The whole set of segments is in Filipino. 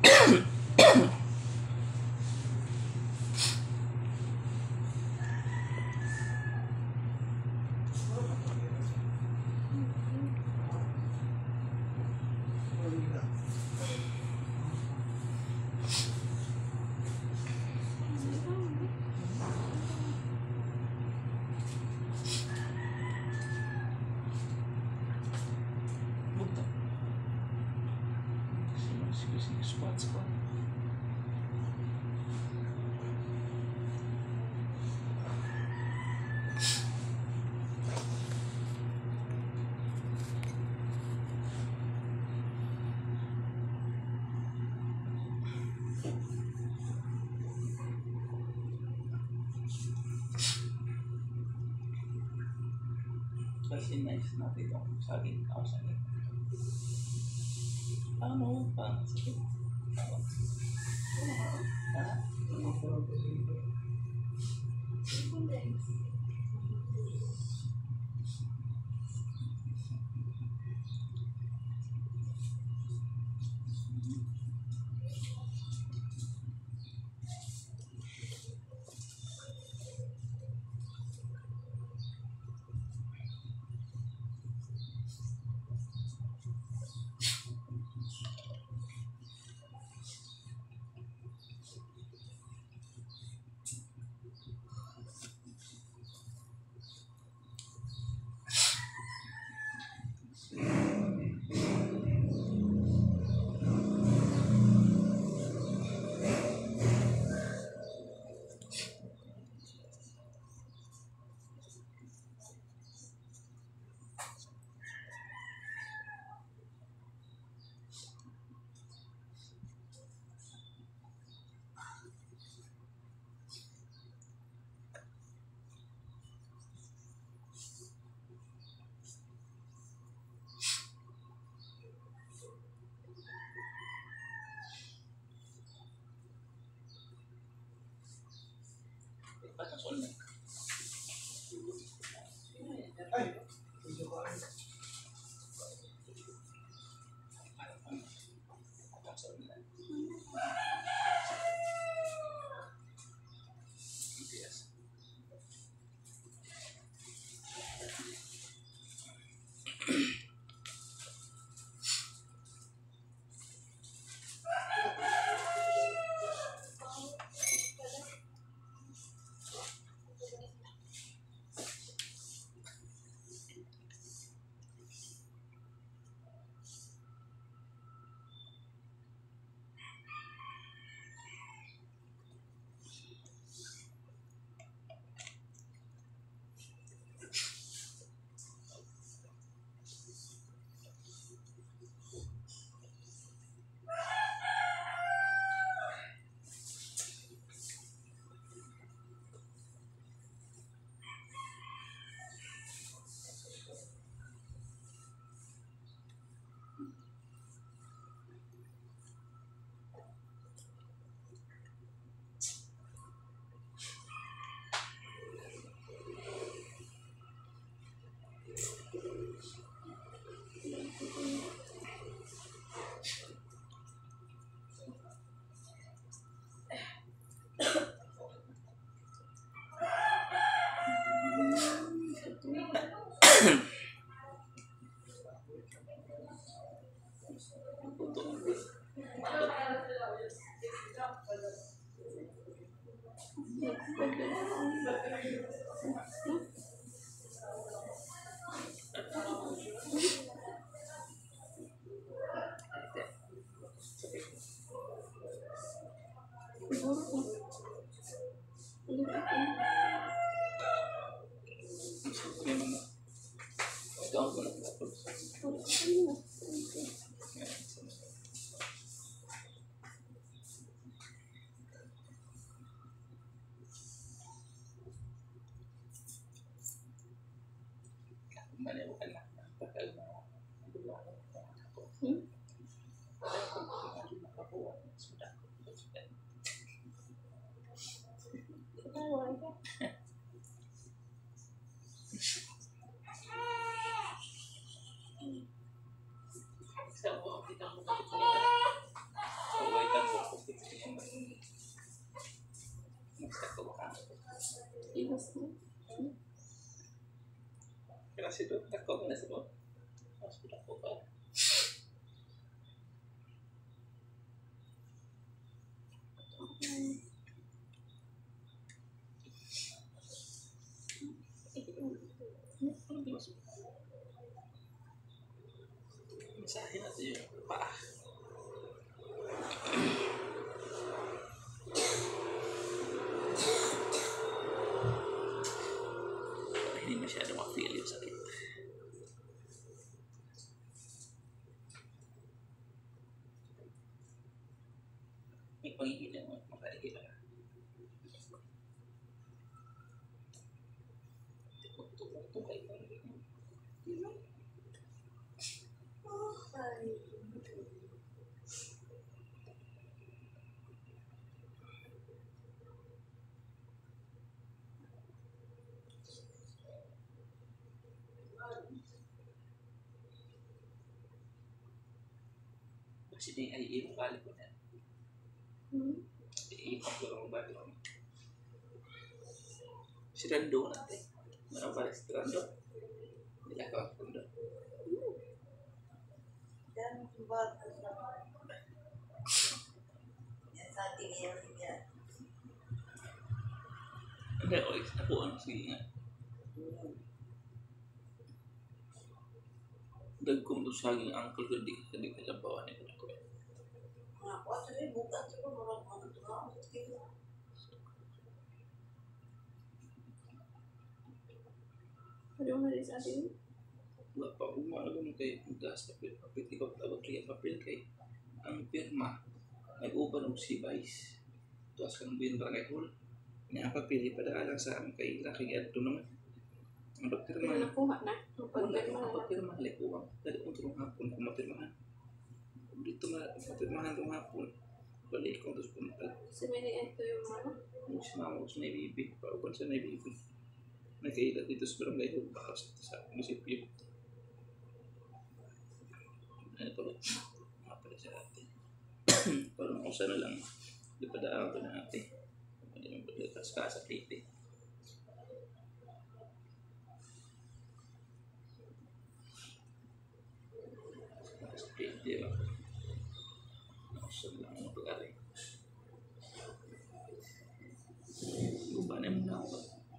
Squat. Kasi nice natin itong saging kausapin. Ano pa? Sige. Iwas na. Kasi doon, takot na sila. Mas takot pa. Masahin natin yung paa. Hindi masyado ma-feel yung sakit. May pangihilang mo, makaigil ka. Tukay pa rin. Kasi di ay ibang balik ko na. Ibang ko lang balik ko. Si Rando natin. Marang balik si Rando. Hindi ako ang Rando. Dan buat yang saat ini yang dia Hindi, ako ang sige nga. Dagkong usaging angkol ko di kalabawan ni ko. ngaku aja deh buka coba orang tua gitu. Ada mo na sa atin? Wala pa umalaga mo kay mudas papel ikaw tawag kaya papel kay ang pirma nag-uban og si Vice. Tuwas kang bin barangay hall. Nga papel ipadaalan sa amin kay laki adto naman. Ang doktor Pero man nakuha na. wala akong papirma likuwang dali kong tulong hapon kung mapirmahan. Dito mapirmahan itong hapon. Balik kong tapos pumunta. Sa may ito yung ano? Yung sinama ko sa Naibibi. Pauban sa Naibibi. Nagkaila dito sa barangay hall para sa munisipyo. Ano ito? Mapala sa atin. Parang usa na lang. Di pa daan ko na natin. Hindi naman paglatas ka sa plate. Sa plate lang. Usa na lang ang pag-ari. Lupa na yung mga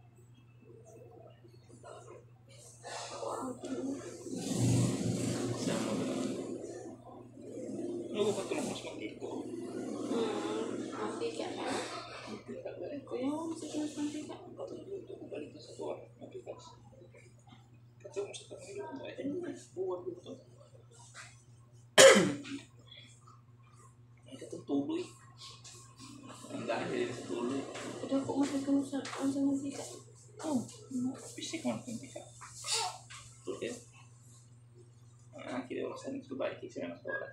sama ba naman? Ano ba ito ng mas magkiko? Mantika na. Kuya mo sa tuwas mantika. Katuluto ko balik sa tuwa. Mapitas. Katulong sa tanong ay buwan dito. Ay katong tuloy. Ang dahil din sa tuloy. Pero kung matagong sa mantika. Oh, bisik man kung bisa. Tuloy. Ang kaya ko sa baik kasi na oras.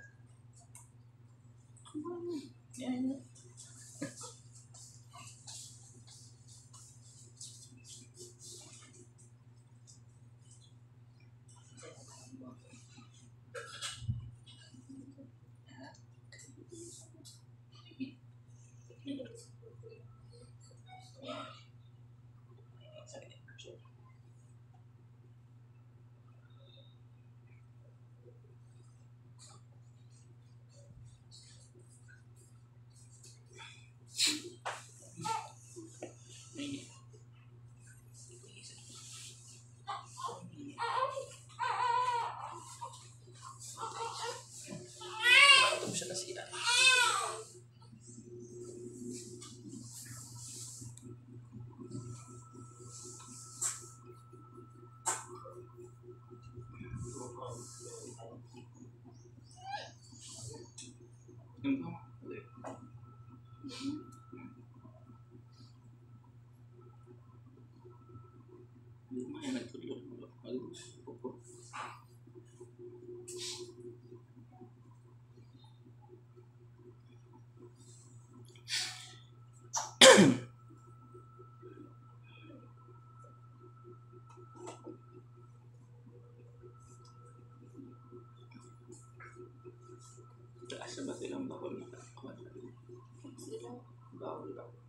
Yan. Siya kasi lumayan nagtulog mo. Opo. Asa ba silang bawal na? Bawal ba?